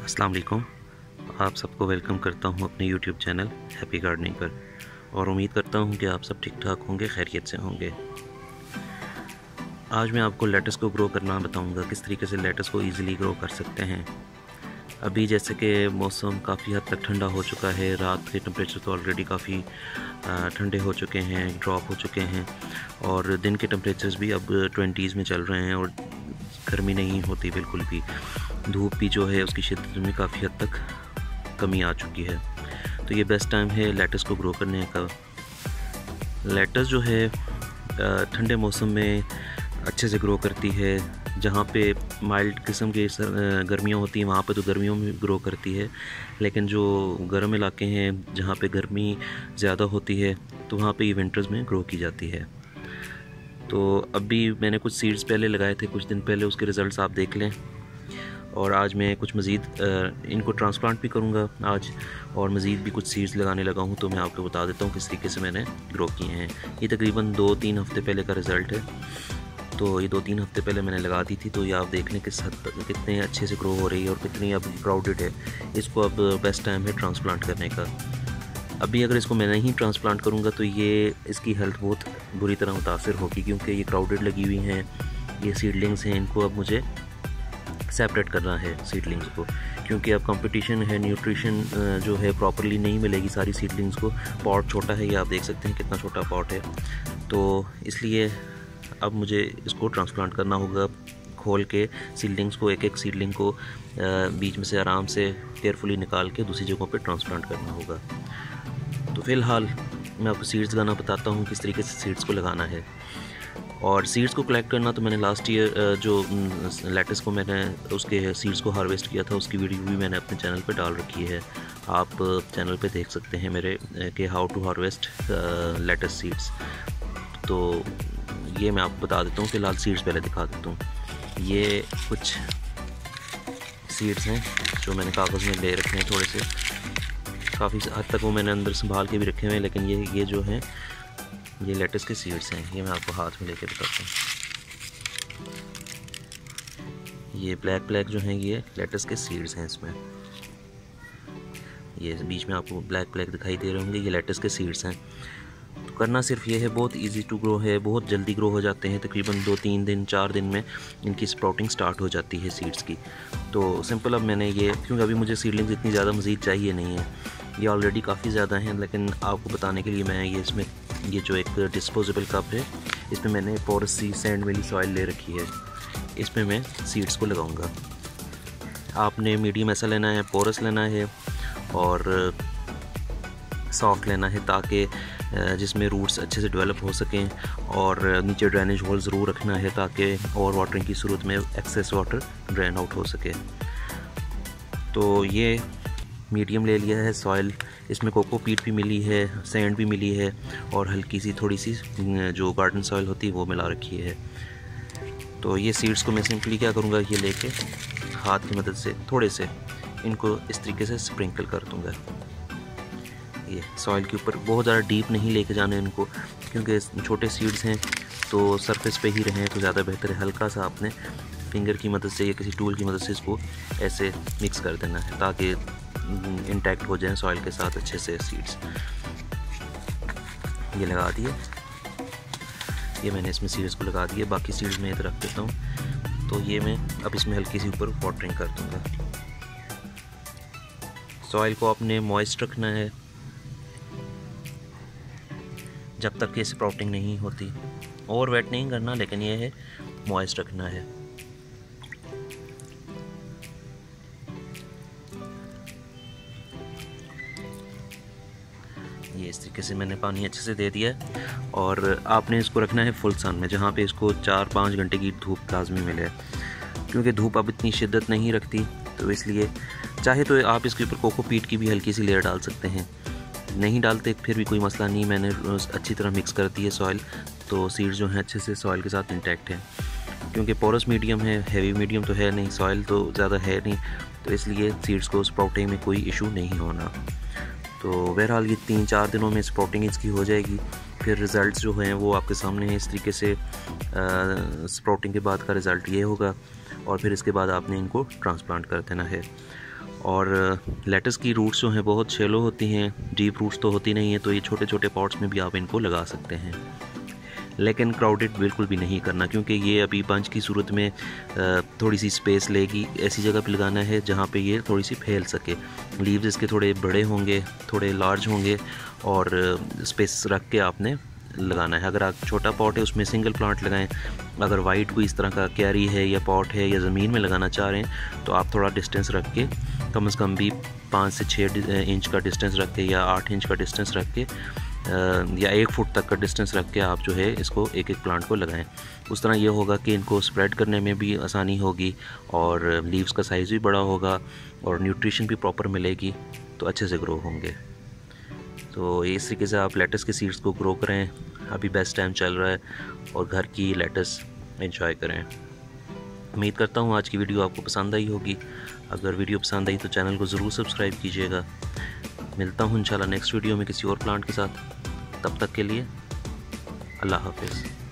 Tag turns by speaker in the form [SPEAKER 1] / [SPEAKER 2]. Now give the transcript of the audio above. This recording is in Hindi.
[SPEAKER 1] अस्सलाम वालेकुम। आप सबको वेलकम करता हूं अपने YouTube चैनल हैप्पी गार्डनिंग पर और उम्मीद करता हूं कि आप सब ठीक ठाक होंगे, खैरियत से होंगे। आज मैं आपको लेटस को ग्रो करना बताऊंगा, किस तरीके से लेटस को इजीली ग्रो कर सकते हैं। अभी जैसे कि मौसम काफ़ी हद तक ठंडा हो चुका है, रात के टेम्परेचर तो ऑलरेडी काफ़ी ठंडे हो चुके हैं, ड्रॉप हो चुके हैं और दिन के टेम्परेचर्स भी अब 20s में चल रहे हैं और गर्मी नहीं होती बिल्कुल भी। धूप भी जो है उसकी शिद्दत में काफ़ी हद तक कमी आ चुकी है, तो ये बेस्ट टाइम है लेटस को ग्रो करने का। लेटस जो है ठंडे मौसम में अच्छे से ग्रो करती है। जहाँ पे माइल्ड किस्म की गर्मियाँ होती हैं वहाँ पे तो गर्मियों में ग्रो करती है, लेकिन जो गर्म इलाके हैं जहाँ पे गर्मी ज़्यादा होती है तो वहाँ पे ये विंटर्स में ग्रो की जाती है। तो अभी मैंने कुछ सीड्स पहले लगाए थे कुछ दिन पहले, उसके रिज़ल्ट्स आप देख लें। और आज मैं कुछ मज़ीद इनको ट्रांसप्लांट भी करूँगा आज, और मज़ीद भी कुछ सीड्स लगाने लगा हूँ, तो मैं आपको बता देता हूँ किस तरीके से मैंने ग्रो किए हैं। ये तकरीबन 2-3 हफ़्ते पहले का रिज़ल्ट है, तो ये 2-3 हफ़्ते पहले मैंने लगा दी थी। तो ये आप देख लें किस हद तक कितने अच्छे से ग्रो हो रही है और कितनी अब क्राउडेड है। इसको अब बेस्ट टाइम है ट्रांसप्लांट करने का। अभी अगर इसको मैं नहीं ट्रांसप्लांट करूँगा तो ये इसकी हेल्थ बहुत बुरी तरह मुतासर होगी, क्योंकि ये क्राउडेड लगी हुई हैं, ये सीडलिंग्स हैं, इनको अब मुझे सेपरेट करना है सीडलिंग्स को, क्योंकि अब कंपटीशन है, न्यूट्रिशन जो है प्रॉपरली नहीं मिलेगी सारी सीडलिंग्स को। पॉट छोटा है, ये आप देख सकते हैं कितना छोटा पॉट है, तो इसलिए अब मुझे इसको ट्रांसप्लांट करना होगा। खोल के सीडलिंग्स को, एक एक सीडलिंग को बीच में से आराम से केयरफुली निकाल के दूसरी जगहों पे ट्रांसप्लांट करना होगा। तो फ़िलहाल मैं आपको सीड्स लगाना बताता हूँ, किस तरीके से सीड्स को लगाना है। और सीड्स को कलेक्ट करना तो मैंने लास्ट ईयर जो लेटस को मैंने उसके सीड्स को हार्वेस्ट किया था, उसकी वीडियो भी मैंने अपने चैनल पे डाल रखी है। आप चैनल पे देख सकते हैं मेरे कि how to harvest lettuce seeds. तो ये मैं आपको बता देता हूँ। फ़िलहाल सीड्स पहले दिखा देता हूँ। ये कुछ सीड्स हैं जो मैंने कागज़ में ले रखे हैं, थोड़े से काफ़ी हद तक वो मैंने अंदर संभाल के भी रखे हुए हैं, लेकिन ये जो हैं ये लेटस के सीड्स हैं। ये मैं आपको हाथ में लेके बताता हूँ। ये ब्लैक जो हैं ये लेटस के सीड्स हैं। इसमें ये बीच में आपको ब्लैक दिखाई दे रहे होंगे, ये लेटस के सीड्स हैं। तो करना सिर्फ ये है, बहुत इजी टू ग्रो है, बहुत जल्दी ग्रो हो जाते हैं। तकरीबन 2-3 दिन 4 दिन में इनकी स्प्राउटिंग स्टार्ट हो जाती है सीड्स की। तो सिंपल अब मैंने ये, क्योंकि अभी मुझे सीडलिंग्स इतनी ज़्यादा मज़ीद चाहिए नहीं है, ये ऑलरेडी काफ़ी ज़्यादा हैं, लेकिन आपको बताने के लिए मैं ये इसमें ये जो एक डिस्पोजेबल कप है, इसमें मैंने पोरस सी सैंड वाली सॉइल ले रखी है, इसमें मैं सीड्स को लगाऊंगा। आपने मीडियम ऐसा लेना है, पोरस लेना है और सॉफ्ट लेना है, ताकि जिसमें रूट्स अच्छे से डेवलप हो सकें, और नीचे ड्रेनेज होल ज़रूर रखना है ताकि ओवर वाटरिंग की सूरत में एक्सेस वाटर ड्रेन आउट हो सके। तो ये मीडियम ले लिया है सॉइल, इसमें कोकोपीट भी मिली है, सैंड भी मिली है, और हल्की सी थोड़ी सी जो गार्डन सॉइल होती है वो मिला रखी है। तो ये सीड्स को मैं सिंपली क्या करूँगा, ये लेके हाथ की मदद से थोड़े से इनको इस तरीके से स्प्रिंकल कर दूँगा ये सॉइल के ऊपर। बहुत ज़्यादा डीप नहीं लेके जाना इनको, क्योंकि छोटे सीड्स हैं तो सरफेस पे ही रहें तो ज़्यादा बेहतर है। हल्का सा आपने फिंगर की मदद से या किसी टूल की मदद से इसको ऐसे मिक्स कर देना है, ताकि इंटैक्ट हो जाए सॉइल के साथ अच्छे से सीड्स। ये लगा दिए, ये मैंने इसमें सीड्स को लगा दिए, बाकी सीड्स मैं इधर रख देता हूँ। तो ये मैं अब इसमें हल्की सी ऊपर वाटरिंग कर दूँगा। सॉइल को आपने मॉइस्ट रखना है जब तक कि स्प्राउटिंग नहीं होती, और वेट नहीं करना, लेकिन ये है मॉइस्ट रखना है। ये इस तरीके से मैंने पानी अच्छे से दे दिया है, और आपने इसको रखना है फुल सन में, जहाँ पे इसको 4-5 घंटे की धूप लाजमी मिले, क्योंकि धूप अब इतनी शिद्दत नहीं रखती। तो इसलिए चाहे तो आप इसके ऊपर कोकोपीट की भी हल्की सी लेयर डाल सकते हैं, नहीं डालते फिर भी कोई मसला नहीं। मैंने अच्छी तरह मिक्स कर दी है सॉइल, तो सीड्स जो हैं अच्छे से सॉइल के साथ इंटैक्ट हैं, क्योंकि पोरस मीडियम है, हैवी मीडियम तो है नहीं, सॉइल तो ज़्यादा है नहीं, तो इसलिए सीड्स को स्प्राउटिंग में कोई इशू नहीं होना। तो बहरहाल ये 3-4 दिनों में स्प्राउटिंग इसकी हो जाएगी। फिर रिज़ल्ट्स जो हैं वो आपके सामने हैं। इस तरीके से स्प्राउटिंग के बाद का रिज़ल्ट ये होगा, और फिर इसके बाद आपने इनको ट्रांसप्लांट कर देना है। और लेटस की रूट्स जो हैं बहुत शैलो होती हैं, डीप रूट्स तो होती नहीं है, तो ये छोटे छोटे पॉट्स में भी आप इनको लगा सकते हैं। लेकिन क्राउडेड बिल्कुल भी नहीं करना, क्योंकि ये अभी बंच की सूरत में थोड़ी सी स्पेस लेगी। ऐसी जगह पे लगाना है जहाँ पे ये थोड़ी सी फैल सके। लीव्स इसके थोड़े बड़े होंगे, थोड़े लार्ज होंगे, और स्पेस रख के आपने लगाना है। अगर आप छोटा पॉट है उसमें सिंगल प्लांट लगाएं। अगर वाइट कोई इस तरह का क्यारी है या पॉट है या ज़मीन में लगाना चाह रहे हैं तो आप थोड़ा डिस्टेंस रख के, कम से कम भी 5 से 6 इंच का डिस्टेंस रख के, या 8 इंच का डिस्टेंस रख के, या 1 फुट तक का डिस्टेंस रख के आप जो है इसको एक एक प्लांट को लगाएं। उस तरह ये होगा कि इनको स्प्रेड करने में भी आसानी होगी, और लीव्स का साइज़ भी बड़ा होगा, और न्यूट्रिशन भी प्रॉपर मिलेगी, तो अच्छे से ग्रो होंगे। तो इस तरीके से आप लेटस के सीड्स को ग्रो करें। अभी बेस्ट टाइम चल रहा है, और घर की लेटस एंजॉय करें। उम्मीद करता हूँ आज की वीडियो आपको पसंद आई होगी। अगर वीडियो पसंद आई तो चैनल को ज़रूर सब्सक्राइब कीजिएगा। मिलता हूँ इंशाल्लाह नेक्स्ट वीडियो में किसी और प्लांट के साथ। तब तक के लिए अल्लाह हाफ़िज़।